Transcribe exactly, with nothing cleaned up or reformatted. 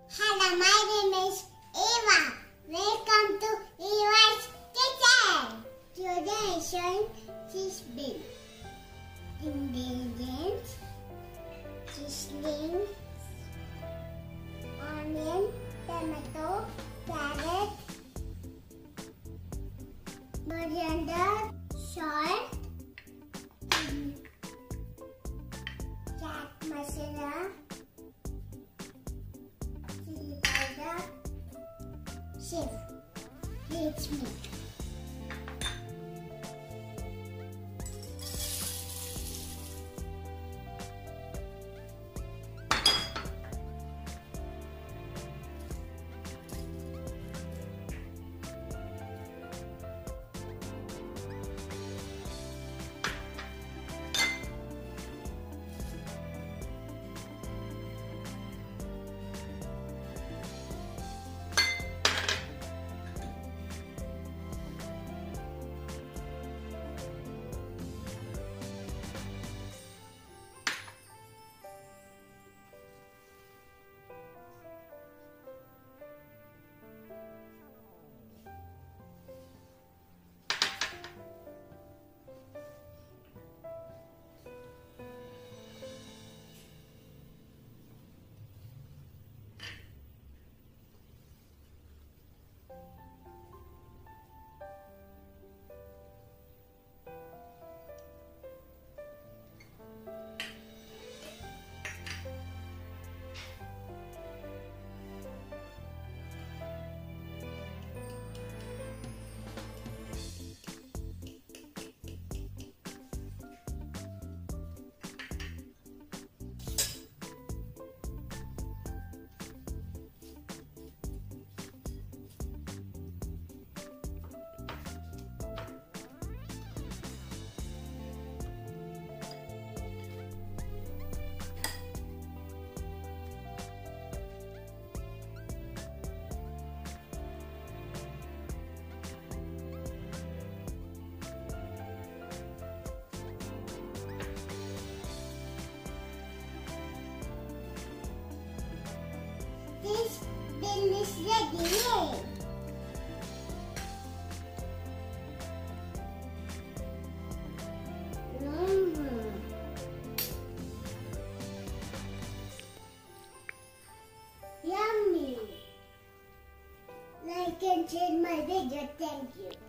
Hello, my name is Eva. Welcome to Eva's Kitchen. Today is big. Ingredients: seasoning, onion, tomato, carrot, coriander, salt, chaat masala, chili powder, chef. Let's make. This bill is ready. Mm. Yummy. Like and share my video. Thank you.